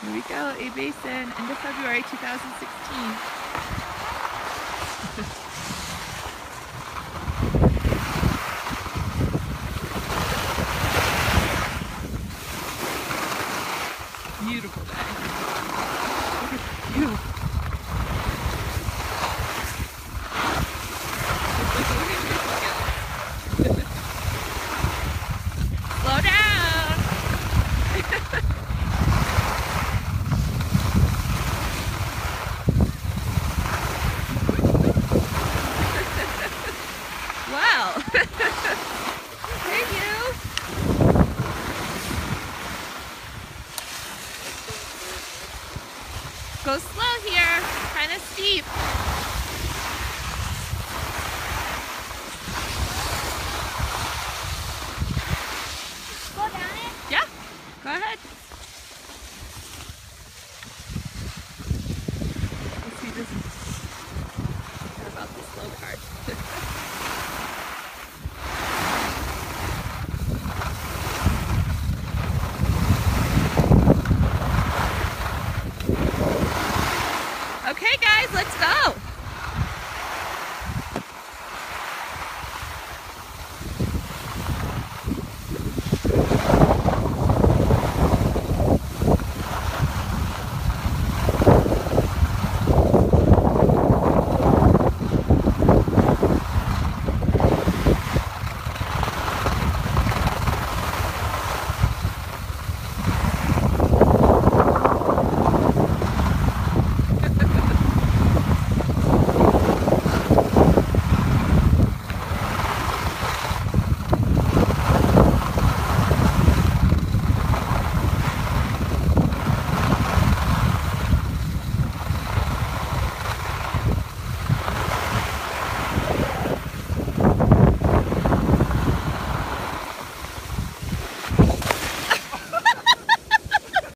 Here we go, a basin, end of February 2016. Beautiful day. Look at the view. Slow down. Wow. Hey you. Go slow here, kind of steep. Go down it? Yeah, go ahead. Let's see this. What about this slow part? Okay guys, let's go.